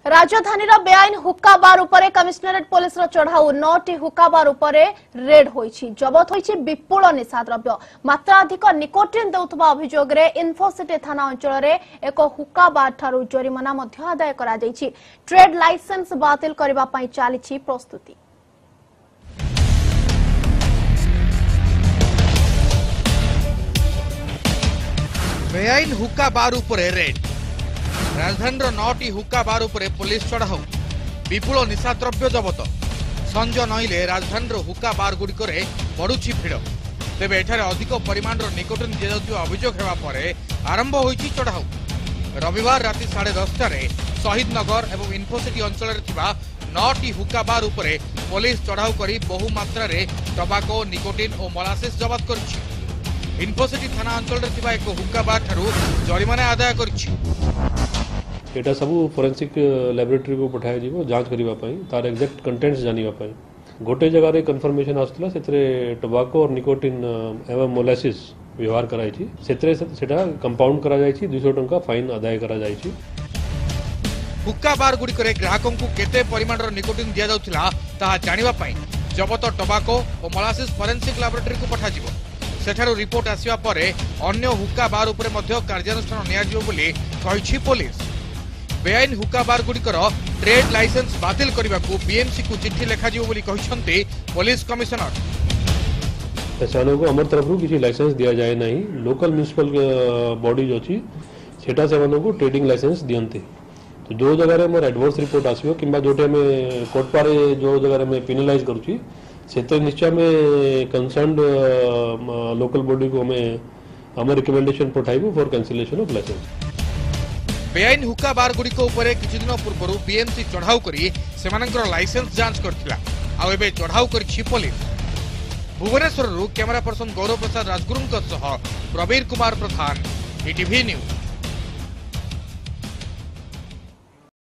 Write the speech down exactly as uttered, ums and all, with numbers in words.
राजधानी बेआईन हुक्का बार उपरे कमिश्नरेट पुलिस चढ़ाऊ नौटी हुक्का बार उपरे रेड होईछि जबत होईछि विपुल निशा द्रव्य मात्राधिक निकोटिन देउथबा अभियोग रे इन्फोसिटी थाना अंचल रे एक हुक्का बार ठारू जरिमाना मध्य आदाय करा जाईछि ट्रेड लाइसेंस बातिल करबा पई चालिछि प्रस्तुति। बेआईन हुक्का बार उपरे रेड राजधानी नौटी हुक्का बार उपरे पुलिस चढ़ाऊ विपुल निशा द्रव्य जबत संज नईले राजधानी हुक्का बार गुड़िक बढ़ुची भिड़ तेज एठारे अधिक परिमाण निकोटिन दिया अभियोग होगा पर आरंभ होईछि चढ़ाऊ। रविवार राति साढ़े दसटार शहीद नगर और इन्फोसिटी अंचल नौटी हुक्का बार उपरे पुलिस चढ़ाऊ कर बहु मात्रा टबाको निकोटिन और मोलासिस जबत कर इन्फोसिटी थाना अंचल एक हुक्का बार ठारू जरिमाना आदाय कर एटा सब फोरेंसिक लैबोरेटरी को पठाया जीवो जांच करिबा पई तार एग्जैक्ट कंटेंट्स जानिबा पई गोटे जगह रे कंफर्मेशन आस्तला सेतरे टोबाको और निकोटिन एवं मोलासिस व्यवहार कराई छी सेतरे सेटा कंपाउंड करा जाई छी दो सौ टंका फाइन आदाय करा जाई छी। हुक्का बार गुडी करे ग्राहकों को केते परिमाण रो निकोटिन दिया जाउथिला ता जानिबा पई जबत टोबाको और मोलासिस फोरेंसिक लैबोरेटरी को पठा जीवो सेठारो रिपोर्ट आसीबा परे अन्य हुक्का बार उपरे मध्य कार्यानुष्ठान निया जीवो बोली कहिछि पुलिस। बेआईन हुक्का बार गुड़िकर ट्रेड लाइसेंस बातिल करने को बीएमसी को चिट्ठी लिखा पुलिस कमिश्नर सेमानों को आम तरफ किसी लाइसेंस दिया जाए नहीं लोकल म्युनिसिपल बॉडीज अच्छी सेटा सेमानों को ट्रेडिंग लाइसेंस दियंते तो जो जगह मोर एडवर्स रिपोर्ट आसो कि जो कोर्ट पारे जो जगह में पेनलाइज करुच्ची से निश्चय में कंसर्न लोकल बॉडी को हमें आम रिकमेंडेशन पठाइबू फॉर कैंसिलेशन ऑफ लाइसेंस। बेआईन हुक्का बार गुड़िक किछि दिन पूर्व बीएमसी चढ़ाऊ करी सेमानकर लाइसेंस जांच करथिला आ एबे चढ़ाऊ करिछि पुलिस। भुवनेश्वर कैमरा पर्सन गौरव प्रसाद राजगुरुंक सह प्रवीर कुमार प्रधान ईटीवी न्यूज।